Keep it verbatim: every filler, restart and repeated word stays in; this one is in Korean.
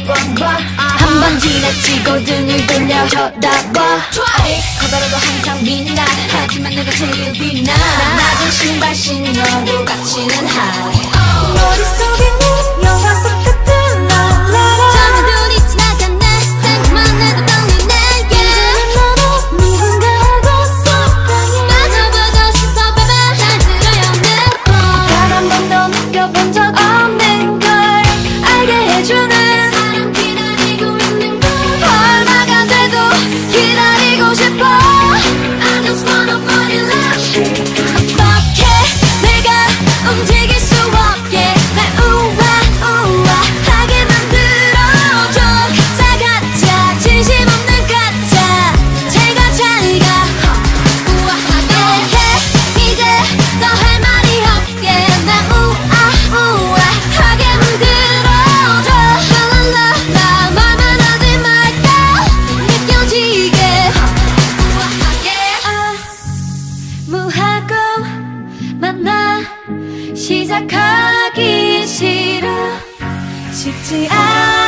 한 번 지나치고 등을 돌려 쳐다봐 커다라도 항상 빛나 하지만 내가 제일 빛나 낮은 신발 신어도 갇히는 high 머릿속에 네 영화 속 같은 랄라라 잠에 눈이 지나갔네 생각만 해도 떨리네 이제는 너로 누군가하고 사랑해 빠져보고 싶어 baby 잘 들어요 내맘 단 한 번도 느껴본 적 없는 걸 알게 해주는 사람 기다리고 있는 걸 얼마가 돼도 기다리고 싶어 I just wanna fall in love 어떻게 내가 움직일 수 없게 날 우아우아하게 만들어줘 가짜 가짜 진심 없는 가짜 잘가 잘가 우아하게 해 이제 더 할 말이 없게 날 우아우아하게 만들어줘 랄랄라 말만 하지 말까 느껴지게 우아하게 무하고 만나 시작하기 싫어 쉽지 않아